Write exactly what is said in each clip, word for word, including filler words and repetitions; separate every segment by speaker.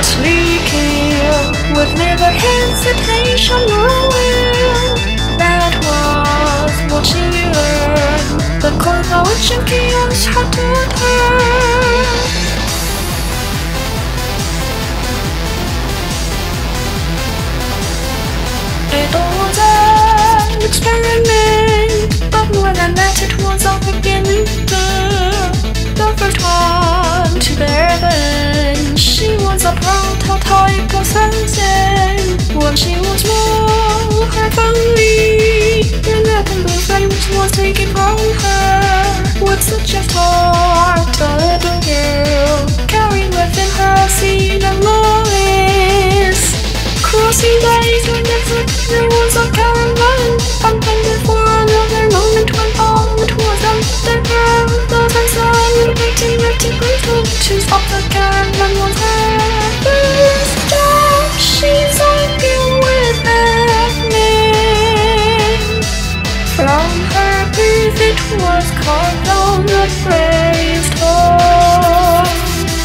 Speaker 1: mindlessly kill with never hesitation or will. That was what she learned. The cold knowledge of chaos had taught her. It was an experiment, but more than that, it was a beginning. The first one to bear then. She was a prototype of something. When she was more heavenly, the net and blue flames was taken from her. With such a heart, a little girl, carrying within her a seed of malice. Crossing the eastern desert, there was a caravan, untended for another moment when all it was done. There were thousands of waiting, waiting, waiting to stop the caravan was her first job. She's arguing with admin. From her birth it was carved on the gravestone.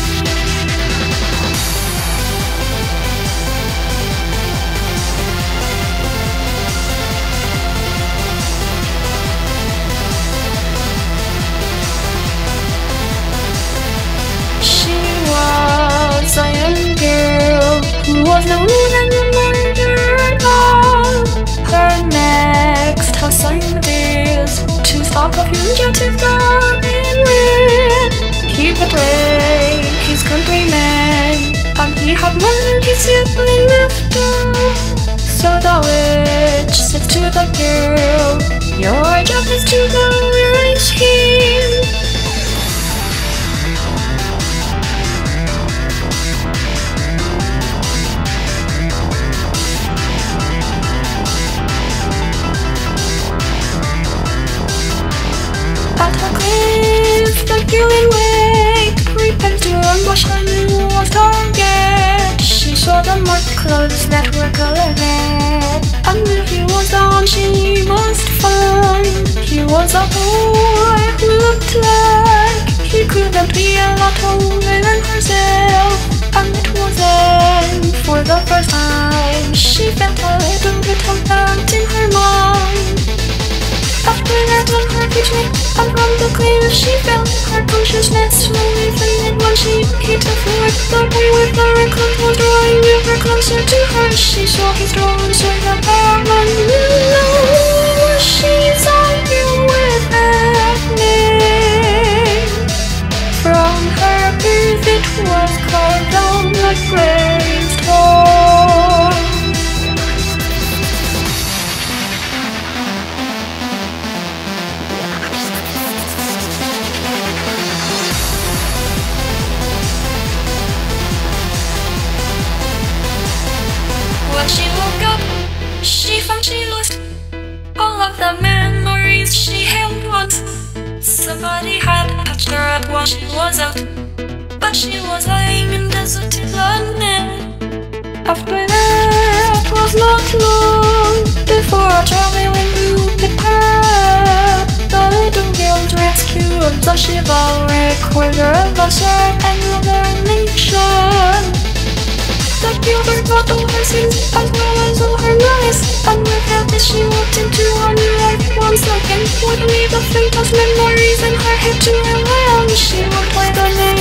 Speaker 1: A young girl who was no than a murderer. Her next assignment is to stop a fugitive god in red. He betrayed his countrymen, and he had murdered his sibling after. So the witch said to the girl, your job is to go erase him. At her cliff, the girl in wait prepared to ambush her newest target. She saw the marked clothes that were colored red, and knew he was the one she must find. He was a boy who looked like he couldn't be a lot older than herself. And it was then, for the first time, she felt a little bit of doubt in her mind. After that, on her feet went, and from the cliff she felt her consciousness slowly faded when she hit the floor. The boy with the red cloak was drawing ever closer to her. She saw his drawn sword of power and knew she's arguing with admin. From her birth it was carved on the gravestone. When she woke up, she found she lost all of the memories she held once. Somebody had touched her up while she was out, but she was lying in deserted London. After that was not long before a traveling group picked her up. The little girl's rescue of the chivalric quarter of a certain northern nation. The Gilbert brought all her sins as well as all her malice, and without this she walked into a new life once again. Would leave the faintest memories in her head to rely on. She walked by the name